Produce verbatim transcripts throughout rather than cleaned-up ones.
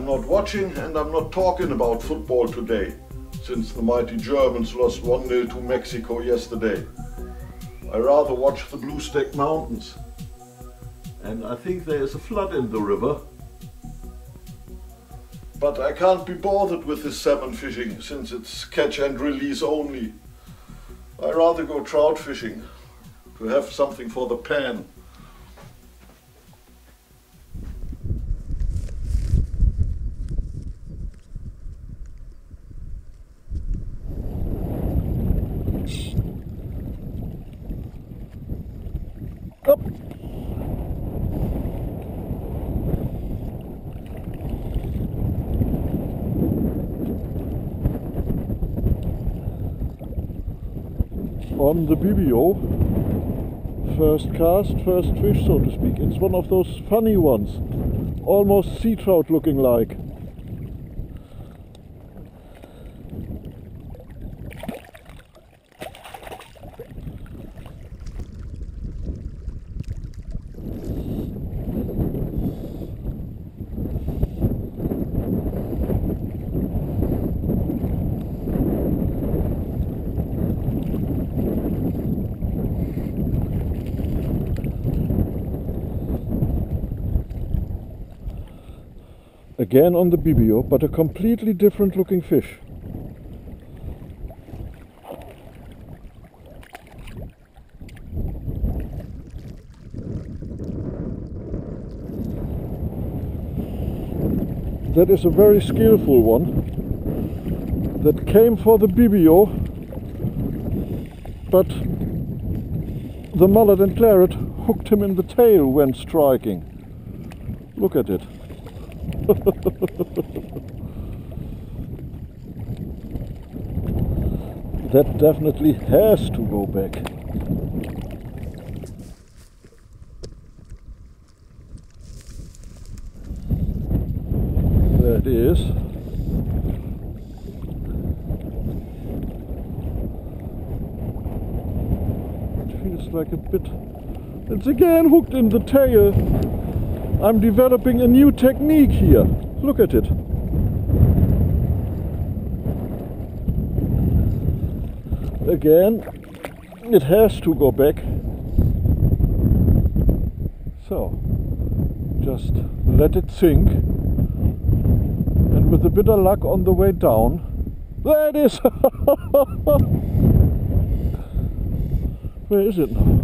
not watching and I'm not talking about football today, since the mighty Germans lost one nil to Mexico yesterday. I rather watch the Blue Stack Mountains. And I think there is a flood in the river. But I can't be bothered with this salmon fishing, since it's catch and release only. I rather go trout fishing, to have something for the pan. Up. On the B B O, first cast, first fish, so to speak. It's one of those funny ones, almost sea trout looking like. Again on the B B O, but a completely different looking fish. That is a very skillful one that came for the B B O, but the mullet and claret hooked him in the tail when striking. Look at it. That definitely has to go back. There it is. It feels like a bit... It's again hooked in the tail. I'm developing a new technique here. Look at it. Again, it has to go back. So, just let it sink. And with a bit of luck on the way down, there it is! Where is it now?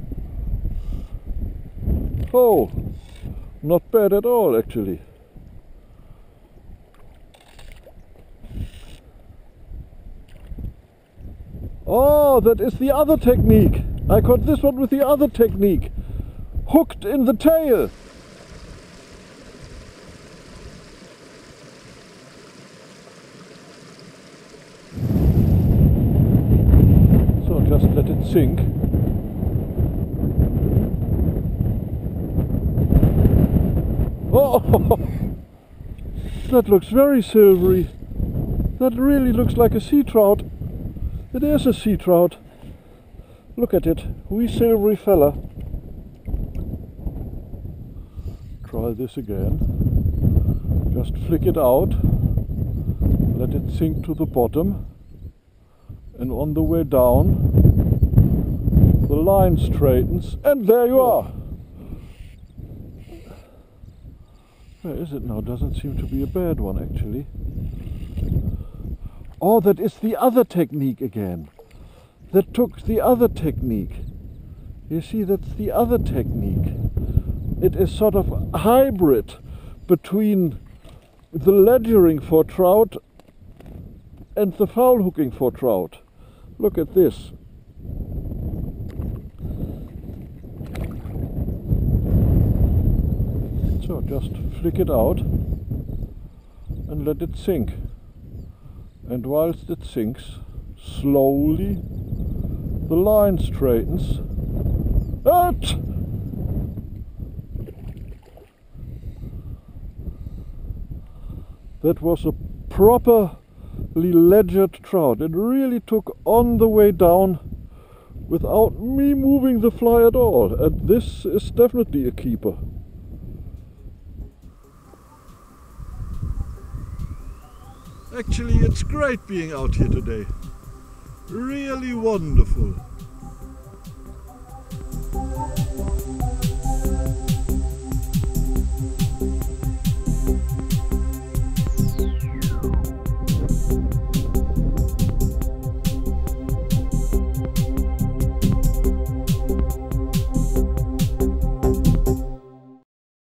Oh! Not bad at all, actually. Oh, that is the other technique. I caught this one with the other technique. Hooked in the tail. So just let it sink. Oh, that looks very silvery. That really looks like a sea trout. It is a sea trout. Look at it, wee silvery fella. Try this again. Just flick it out. Let it sink to the bottom. And on the way down, the line straightens, and there you are. Where is it now? Doesn't seem to be a bad one, actually. Oh, that is the other technique again. That took the other technique. You see, that's the other technique. It is sort of a hybrid between the ledgering for trout and the foul hooking for trout. Look at this. So just flick it out and let it sink. And whilst it sinks, slowly the line straightens. At! That was a properly ledgered trout. It really took on the way down without me moving the fly at all. And this is definitely a keeper. Actually, it's great being out here today. Really wonderful.